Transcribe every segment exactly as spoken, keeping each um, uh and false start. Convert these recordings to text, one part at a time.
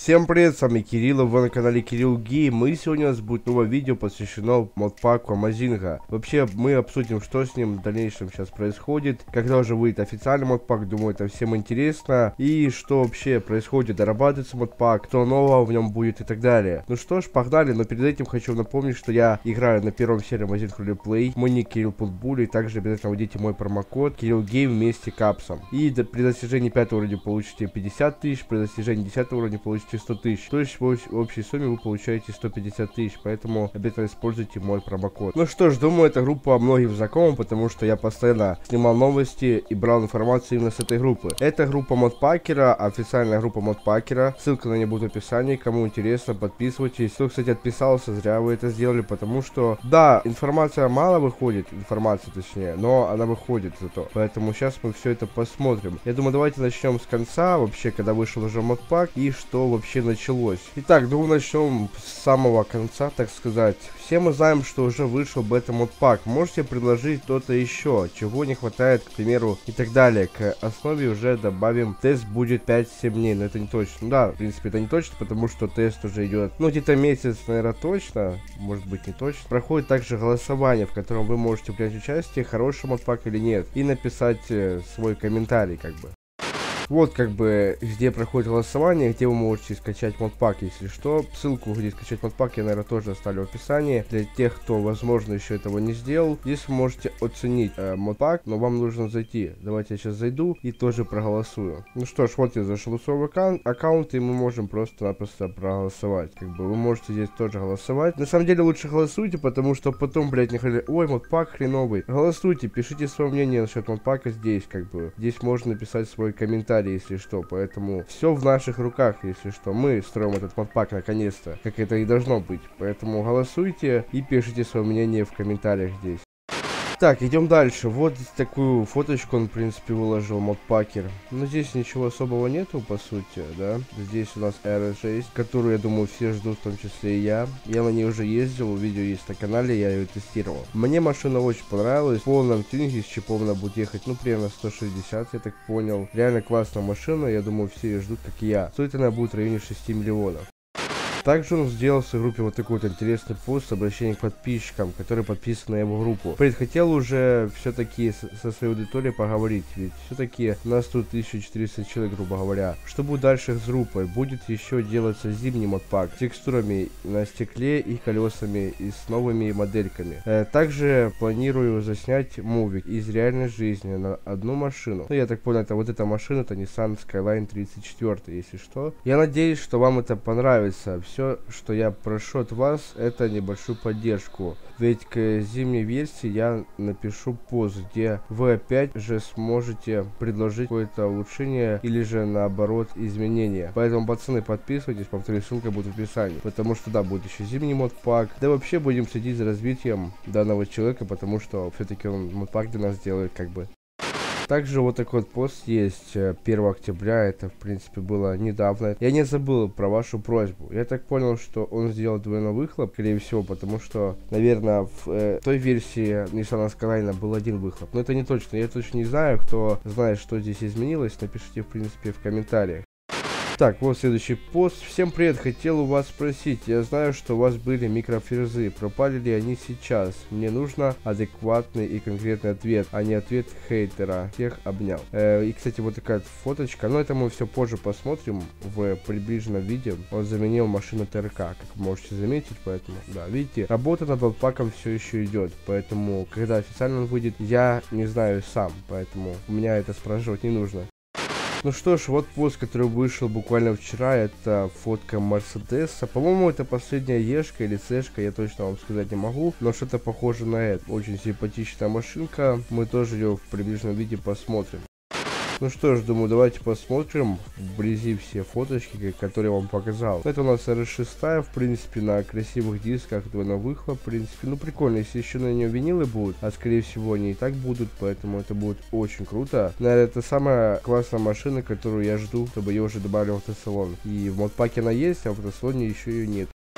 Всем привет, с вами Кирилл, вы на канале Кирилл Гейм, и сегодня у нас будет новое видео, посвящено модпаку Амазинга. Вообще, мы обсудим, что с ним в дальнейшем сейчас происходит, когда уже выйдет официальный модпак, думаю, это всем интересно, и что вообще происходит, дорабатывается модпак, что нового в нем будет и так далее. Ну что ж, погнали, но перед этим хочу напомнить, что я играю на первом серии Амазинг Ролеплей, мой ник Кирилл Путбули, и также обязательно введите мой промокод Кирилл Гейм вместе капсом. И до, при достижении пятого уровня получите пятьдесят тысяч, при достижении десятого уровня получите сто тысяч. То есть в общей сумме вы получаете сто пятьдесят тысяч, поэтому обязательно используйте мой промокод. Ну что ж, думаю, эта группа многим знакома, потому что я постоянно снимал новости и брал информацию именно с этой группы. Это группа модпакера, официальная группа модпакера. Ссылка на нее будет в описании, кому интересно, подписывайтесь. Кто, кстати, отписался, зря вы это сделали, потому что, да, информация мало выходит, информация точнее, но она выходит зато. Поэтому сейчас мы все это посмотрим. Я думаю, давайте начнем с конца, вообще, когда вышел уже модпак и что вообще началось. Итак, думаю, начнем с самого конца, так сказать. Все мы знаем, что уже вышел бета-модпак. Можете предложить что-то еще, чего не хватает, к примеру, и так далее. К основе уже добавим, тест будет пять-семь дней, но это не точно. Да, в принципе, это не точно, потому что тест уже идет, ну, где-то месяц, наверное, точно. Может быть, не точно. Проходит также голосование, в котором вы можете принять участие, хороший модпак или нет, и написать э, свой комментарий, как бы. Вот как бы где проходит голосование, где вы можете скачать модпак, если что. Ссылку, где скачать модпак, я, наверное, тоже оставлю в описании. Для тех, кто, возможно, еще этого не сделал. Здесь вы можете оценить э, модпак, но вам нужно зайти. Давайте я сейчас зайду и тоже проголосую. Ну что ж, вот я зашел в свой аккаунт, аккаунт и мы можем просто-напросто проголосовать. Как бы вы можете здесь тоже голосовать. На самом деле лучше голосуйте, потому что потом, блядь, не говорили, ой, модпак хреновый. Голосуйте, пишите свое мнение насчет модпака здесь, как бы. Здесь можно написать свой комментарий, если что, поэтому все в наших руках, если что. Мы строим этот модпак наконец-то, как это и должно быть. Поэтому голосуйте и пишите свое мнение в комментариях здесь. Так, идем дальше. Вот такую фоточку он, в принципе, выложил, модпакер. Но здесь ничего особого нету, по сути, да. Здесь у нас эр шесть, которую, я думаю, все ждут, в том числе и я. Я на ней уже ездил, видео есть на канале, я ее тестировал. Мне машина очень понравилась. В полном тюнинге с чипом она будет ехать, ну, примерно сто шестьдесят, я так понял. Реально классная машина, я думаю, все ее ждут, как и я. Стоит она будет в районе шести миллионов. Также он сделал в своей группе вот такой вот интересный пост с обращением к подписчикам, которые подписаны на его группу. Предхотел уже все-таки со своей аудиторией поговорить, ведь все-таки у нас тут тысяча четыреста человек, грубо говоря. Что будет дальше с группой? Будет еще делаться зимний модпак с текстурами на стекле и колесами и с новыми модельками. Э, также планирую заснять мувик из реальной жизни на одну машину. Ну, я так понял, это вот эта машина, это Nissan Skyline тридцать четыре, если что. Я надеюсь, что вам это понравится. Все, что я прошу от вас, это небольшую поддержку. Ведь к зимней версии я напишу пост, где вы опять же сможете предложить какое-то улучшение или же наоборот изменения. Поэтому, пацаны, подписывайтесь, повторюсь, ссылка будет в описании. Потому что да, будет еще зимний модпак. Да вообще будем следить за развитием данного человека, потому что все-таки он модпак для нас делает как бы. Также вот такой вот пост есть первого октября, это в принципе было недавно. Я не забыл про вашу просьбу. Я так понял, что он сделал двойной выхлоп, скорее всего, потому что, наверное, в э, той версии Nissan Skyline был один выхлоп. Но это не точно, я точно не знаю. Кто знает, что здесь изменилось, напишите в принципе в комментариях. Так, вот следующий пост. Всем привет, хотел у вас спросить. Я знаю, что у вас были микрофрезы. Пропали ли они сейчас? Мне нужно адекватный и конкретный ответ, а не ответ хейтера. Всех обнял. Э, и, кстати, вот такая фоточка. Но это мы все позже посмотрим в приближенном виде. Он заменил машину ТРК, как вы можете заметить. Поэтому, да, видите, работа над модпаком все еще идет. Поэтому, когда официально он выйдет, я не знаю сам. Поэтому у меня это спрашивать не нужно. Ну что ж, вот пост, который вышел буквально вчера, это фотка Мерседеса. По-моему, это последняя Ешка или Цешка, я точно вам сказать не могу, но что-то похоже на это. Очень симпатичная машинка, мы тоже ее в приближенном виде посмотрим. Ну что ж, думаю, давайте посмотрим вблизи все фоточки, которые я вам показал. Это у нас эр шесть, в принципе, на красивых дисках, двойной выхлоп, в принципе. Ну, прикольно, если еще на нее винилы будут, а скорее всего они и так будут, поэтому это будет очень круто. Наверное, это самая классная машина, которую я жду, чтобы ее уже добавили в автосалон. И в модпаке она есть, а в автосалоне еще ее нет.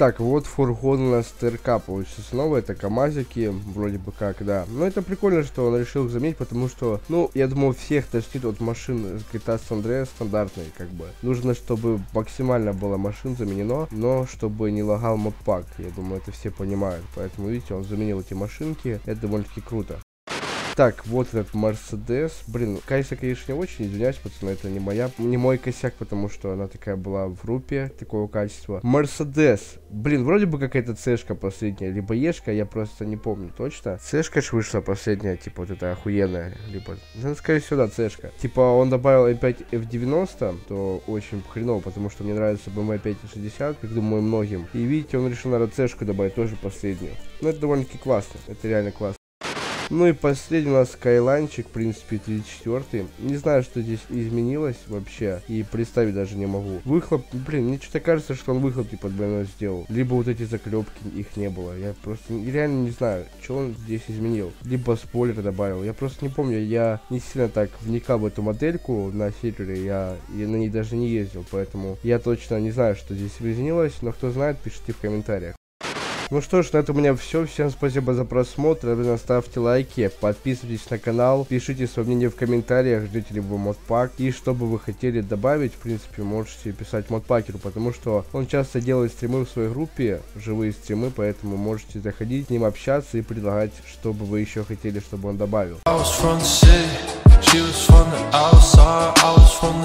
Так, вот фургон у нас ТРК получится снова, это КамАЗики, вроде бы как, да. Но это прикольно, что он решил их заменить, потому что, ну, я думаю, всех тошнит от машин с джи ти эй San Andreas стандартной, как бы. Нужно, чтобы максимально было машин заменено, но чтобы не лагал модпак. Я думаю, это все понимают. Поэтому, видите, он заменил эти машинки, это довольно-таки круто. Так, вот этот Мерседес. Блин, кайса, конечно, не очень, извиняюсь, пацаны, это не моя, не мой косяк, потому что она такая была в группе такого качества. Мерседес. Блин, вроде бы какая-то цешка последняя, либо ешка, я просто не помню точно. Цешка ж вышла последняя, типа вот эта охуенная, либо, ну, скорее всего, да, цешка. Типа он добавил эм пять эф девяносто, то очень хреново, потому что мне нравится бэ эм вэ пять шестьдесят, как думаю, многим. И видите, он решил, наверное, цешку добавить, тоже последнюю. Но это довольно-таки классно, это реально классно. Ну и последний у нас Скайлайнчик, в принципе, тридцать четвёртый. Не знаю, что здесь изменилось вообще, и представить даже не могу. Выхлоп, блин, мне что-то кажется, что он выхлоп типа двойной сделал. Либо вот эти заклепки, их не было. Я просто реально не знаю, что он здесь изменил. Либо спойлер добавил. Я просто не помню, я не сильно так вникал в эту модельку на сервере, я, я на ней даже не ездил, поэтому я точно не знаю, что здесь изменилось, но кто знает, пишите в комментариях. Ну что ж, на этом у меня все. Всем спасибо за просмотр. Обязательно ставьте лайки, подписывайтесь на канал, пишите свое мнение в комментариях, ждете ли вы модпак. И что бы вы хотели добавить, в принципе, можете писать модпакеру, потому что он часто делает стримы в своей группе, живые стримы, поэтому можете заходить, с ним общаться и предлагать, что бы вы еще хотели, чтобы он добавил.